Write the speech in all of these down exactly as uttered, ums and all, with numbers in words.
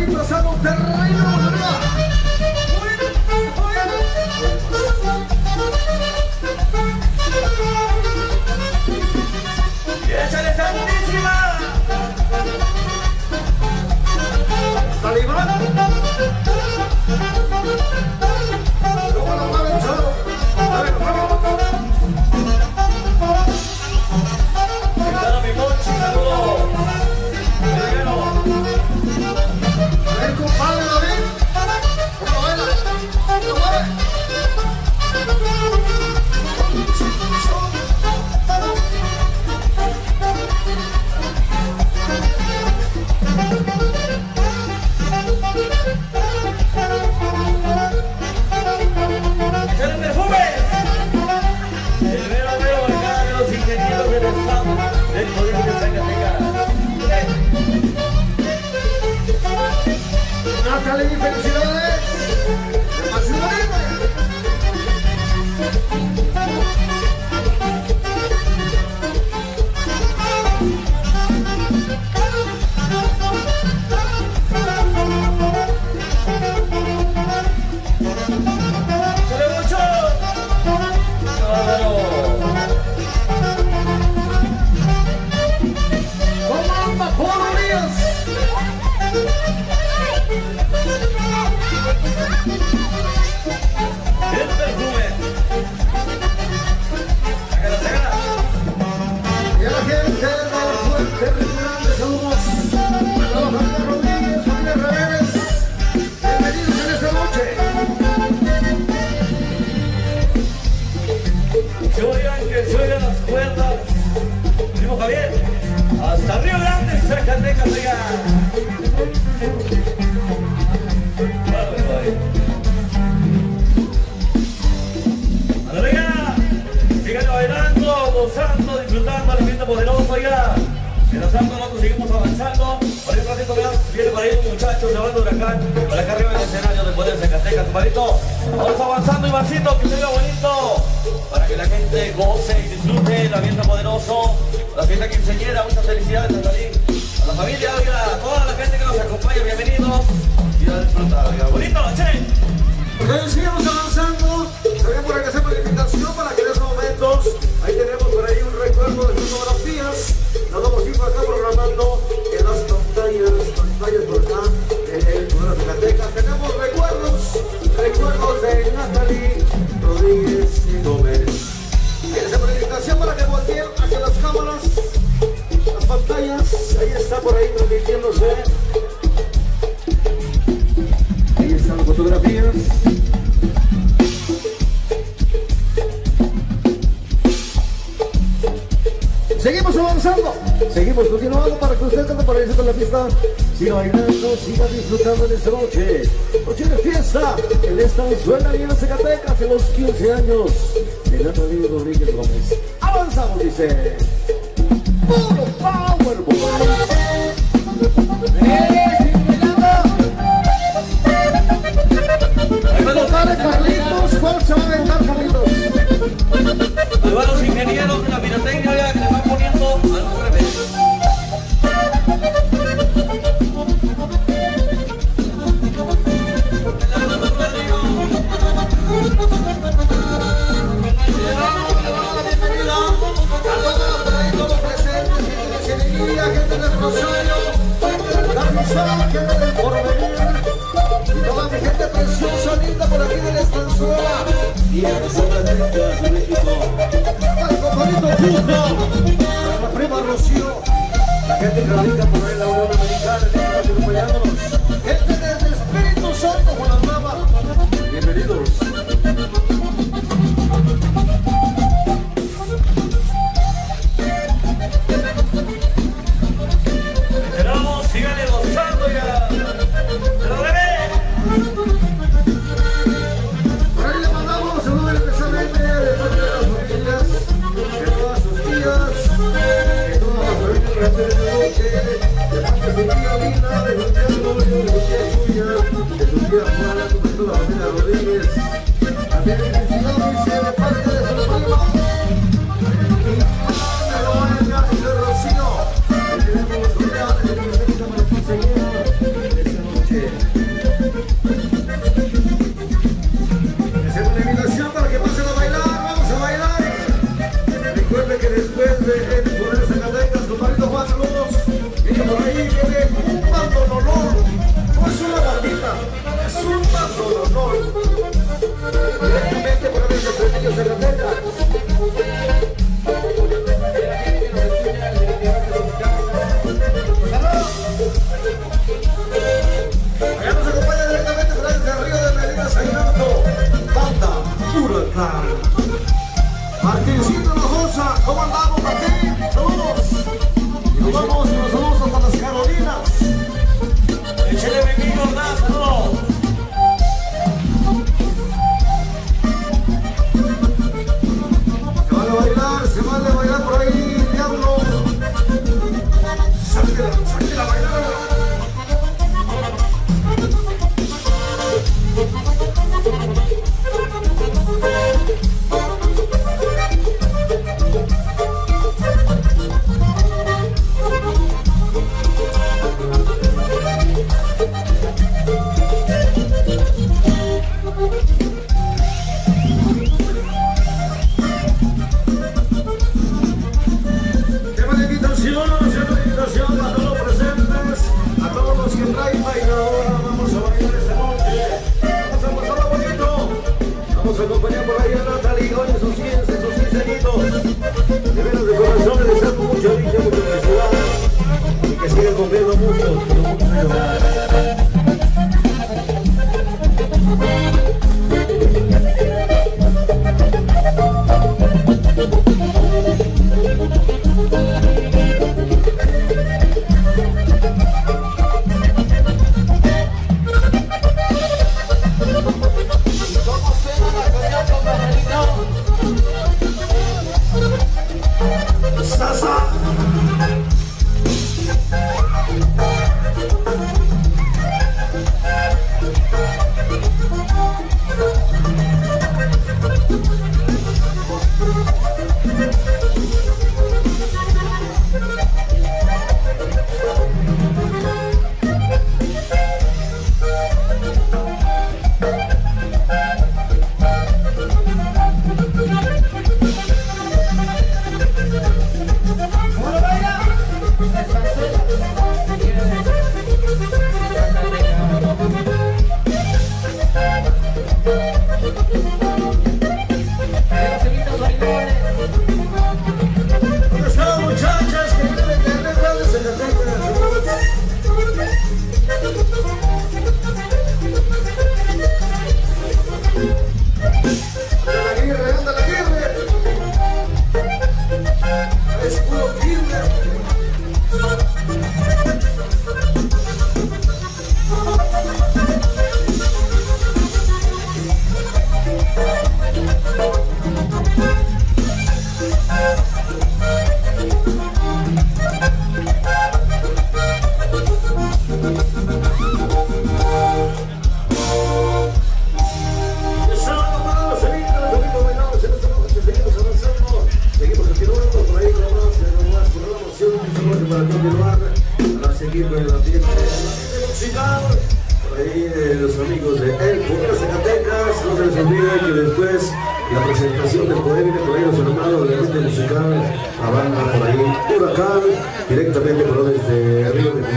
disfrazado terreno, ¿verdad? ¡Échale santísima! ¡Talibán! ¿Cómo lo mueven, cholo? A ver, vamos. Mi Monchi, saludos. A ver, compadre David. ¿Cómo baila? ¿Cómo mueve? ¡Echale perfumes! El vero veo acá de los ingenieros del estado del poder de Zacatecas. Natalie, felicidades. Demasiado libre. ¡Sale mucho! ¡Bárbaro! ¿Cómo anda, Polo Díaz? ¡El perfume! ¡Sácala, sácala! Y a la gente de la fuerte, restaurante, saludos. A la familia Rodríguez, familia Reveres. Bienvenidos en esta noche. Se oigan, que se oigan las cuerdas. Primo Javier, hasta Río Grande, Zacatecas, oiga. ¡Vale, venga! Sigan bailando, gozando, disfrutando del ambiente poderoso, oiga. Mientras tanto, nosotros seguimos avanzando. Por ahí un ratito más, viene por ahí un muchacho llevando huracán para acá arriba del escenario de Poder Zacatecas, compadrito. Vamos avanzando, Ivancito, que se vea bonito, para que la gente goce y disfrute el ambiente poderoso. La fiesta quinceañera, muchas felicidades, Natalí. A la familia, oiga, a toda la gente que nos acompaña, bienvenidos. Y a disfrutar, oiga, bonito, che. Ok, sigamos avanzando. Tenemos que hacer una invitación para que en esos momentos, ahí tenemos por ahí un recuerdo de sus fotografías. Nos vamos a ir por acá programando en las pantallas, pantallas por acá, en el Poder Zacatecas. Tenemos recuerdos, recuerdos de Natalie Rodríguez Gómez. Ahí hacemos una invitación para que volteen hacia las cámaras, las pantallas. Ahí está por ahí transmitiéndose. Ahí están las fotografías. Seguimos avanzando, seguimos continuando para que usted cuando aparezca con la fiesta siga bailando, siga disfrutando de esta noche. Noche de fiesta en esta suena bien en Zacatecas en los quince años de Natalie Rodríguez Gómez. Avanzamos, dice. Puro Power Boys. Dale, Carlitos, ¿cuál se va a aventar, Carlitos? Ahí van los ingenieros de la pirotecnia ya que le van poniendo al revés. Gente del Rosario, Carlos, gente del Porvenir, y toda mi gente preciosa, linda por aquí de la Estanzuela, y en Zacatecas de México, para el compadrito Justo, para la prima Rocío, la gente que radica por ahí en la Unión Americana, que está acompañándonos, gente del Espíritu Santo, Juan Amaba, bienvenidos. Síganle gozando ya. ¡Pero bebé! Por ahí le mandamos saludos especialmente de parte de las familias, de todas sus tías, de todas las familias de la noche, de parte de su tía Lina, de su tía Antonio, de su tía Chuya, de su tía Juana, de toda la familia Rodríguez. También felicidades dice de parte de su prima. Me lo van a enviar de Rocío. Tenemos una de esta noche. directamente por los estudios de Zacatecas. Allá nos acompaña directamente desde el río de Medina Sainarto, Banda Huracán. Martincito Rojosa, ¿cómo andamos, Martín? Saludos. Y nos vamos y nos vamos hasta las Carolinas. Échale bienvenido, ¿verdad? Saludos. Se vale bailar, se vale bailar por ahí, diablo. Sáquela, sáquela a bailar. Vamos a acompañar por ahí a Natalie hoy en sus quince, sus quince añitos. De veras de corazón les deseo mucha dicha, mucha felicidad y que sigan cumpliendo mucho, muchos años más. Directamente por desde Río de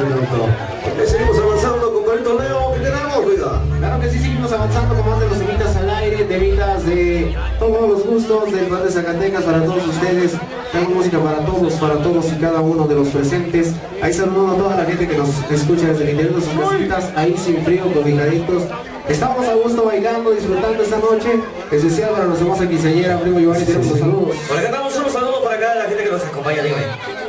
Medina. Seguimos avanzando con Carito Leo. ¿Qué tenemos, oiga? Claro que sí, seguimos avanzando con más de los temitas al aire, temitas de todos los gustos del bar de Zacatecas para todos ustedes. Tengo música para todos, para todos y cada uno de los presentes. Ahí saludo a toda la gente que nos escucha desde el interior de sus casitas, ahí sin frío, cobijaditos. Estamos a gusto bailando, disfrutando esta noche. Especial para nuestra hermosa quinceañera, primo Giovanni, tenemos los saludos. Por acá estamos unos saludos para acá a la gente que nos acompaña, dígame.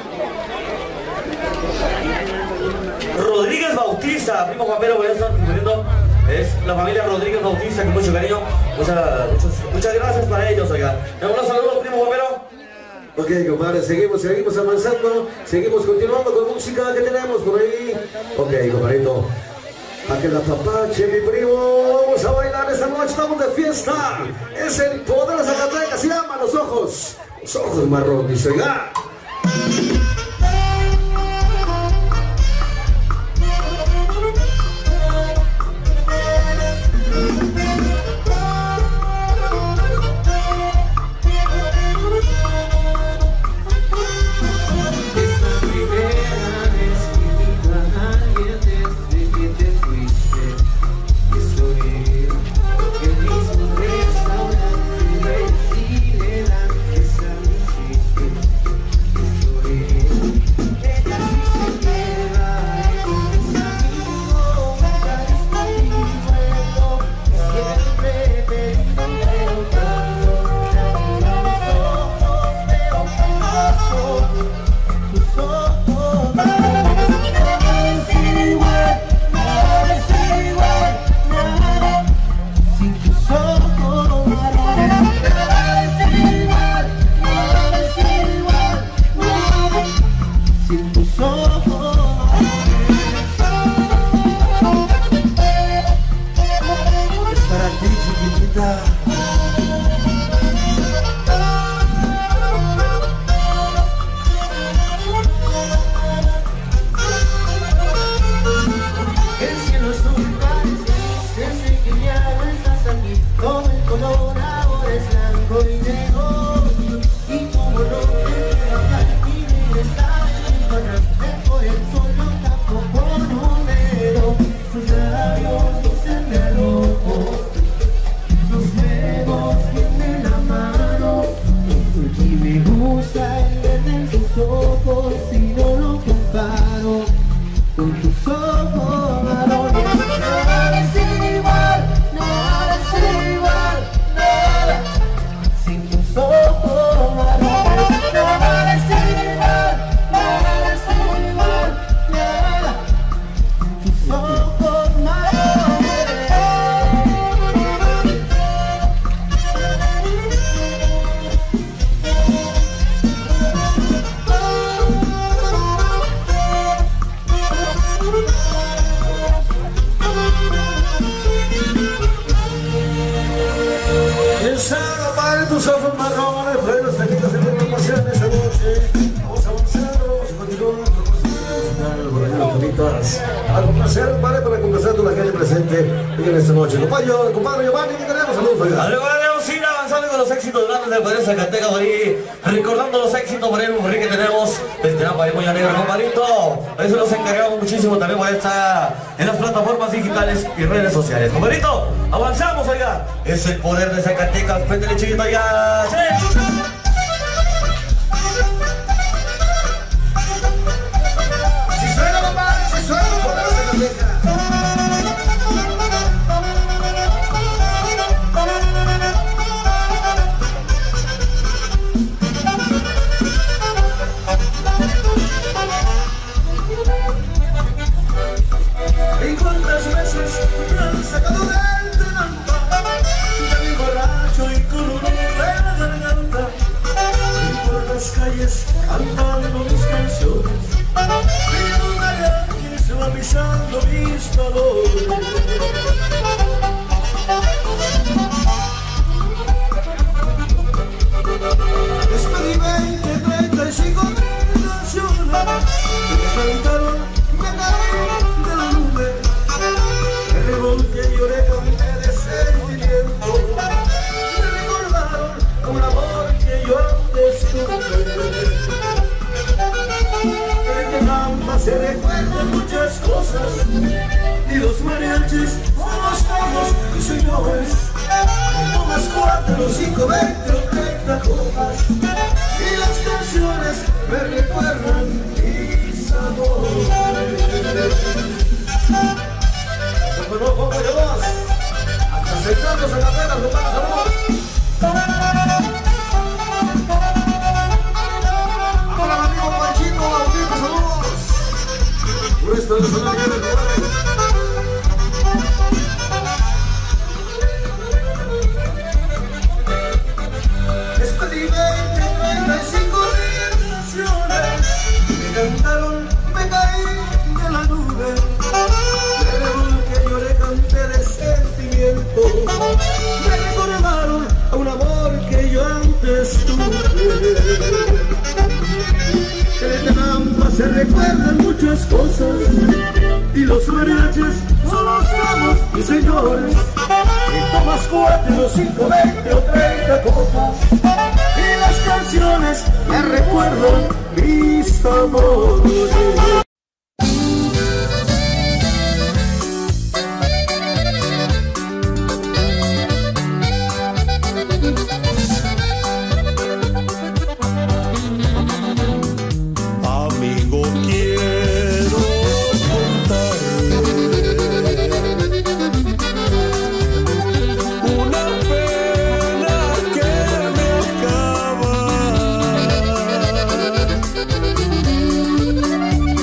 Rodríguez Bautista, primo Juanero, voy a estar cumpliendo. Es la familia Rodríguez Bautista, con mucho cariño. Muchas, muchas, muchas gracias para ellos, oiga. Un saludo, primo Juanero. Ok, compadre, seguimos, seguimos avanzando, seguimos continuando con música que tenemos por ahí. Ok, compadrito. A que la papache, mi primo, vamos a bailar esta noche, estamos de fiesta. Es el poder de Zacatecas, se llama Los Ojos, Los Ojos Marrones, oiga. El mismo tus ojos. Es para ti, chiquitita. El cielo azul parece desde que ya no estás aquí. Todo el color ahora es blanco y negro. Y como no te quiero hablar y me está dejando atrás, dejo el sol lo tapo con un dedo. Sus labios dicen de loco. Nos vemos bien de la mano. Y me gusta el verde en sus ojos y no lo comparo con tus ojos marrones. Nada es igual, nada es igual, nada. Sin tus ojos marrones. Nada es igual, nada es igual, nada. Tus ojos marrones. Pensando para tus ojos marrones, bueno, hasta aquí nos tenemos esta noche. Vamos avanzando, vamos a continuar. Algo placer, vale, para conversar con la gente presente en esta noche. Compadre, compadre Giovanni, ¿qué tenemos? Saludos, oiga. Luego debemos ir avanzando con los éxitos grandes del Poder Zacatecas por ahí, recordando los éxitos por ahí, por ahí que tenemos desde la País Moya Negra, compadrito. Eso nos encargamos muchísimo también por estar en las plataformas digitales y redes sociales. Compadrito, avanzamos, oiga. Es el Poder de Zacatecas, péndele chiquito ya. ¡Sí! Si suena, compadre, si suena, Poder de Zacatecas. ¿Y cuántas veces me han sacado del trampa? Ya vi borracho y con un nudo en la garganta. Y por las calles cantando mis canciones. Y un mariachi se va pisando mis valores. Despedí veinte, treinta y cinco mil canciones que me cantaron, me caí de la nube. Me revolqué y lloré con de sentimiento. Me recordaron un amor que yo antes tuve. En Tenampa se recuerdan muchas cosas y los mariachis somos todos y señores. Tomas cuatro, cinco, veinte o treinta copas y las canciones me recuerdan mis amores. Como no, como yo dos. Hasta sentarnos en la pena, compadre, saludos. Ahora, amigo Panchito, Bautista, saludos. Por esto es una guerra, compadre. Despedí veinte, treinta y cinco mil canciones que me cantaron, me caí de la nube. Me revolqué, lloré, canté de sentimiento. Me recordaron a un amor que yo antes tuve. En Tenampa se recuerdan muchas cosas y los mariachis solo somos mis señores. Y tomas cuatro, cinco, veinte o treinta copas y las canciones me recuerdan mis amores. Amigo, quiero contarle una pena que me acaba.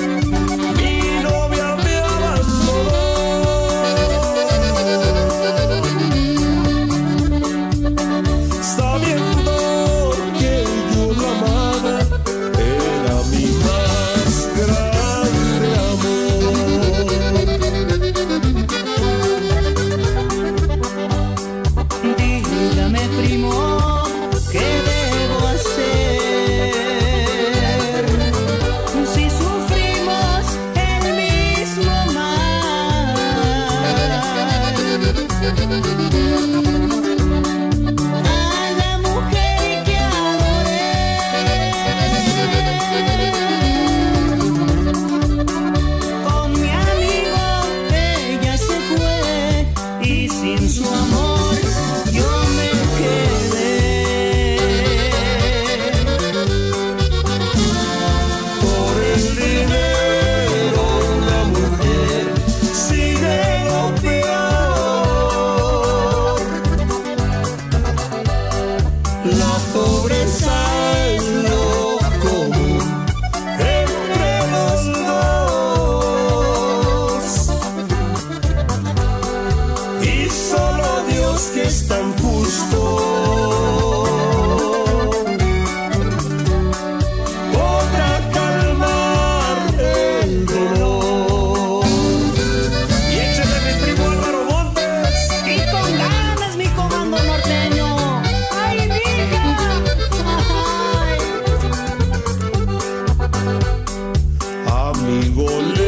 Amigo.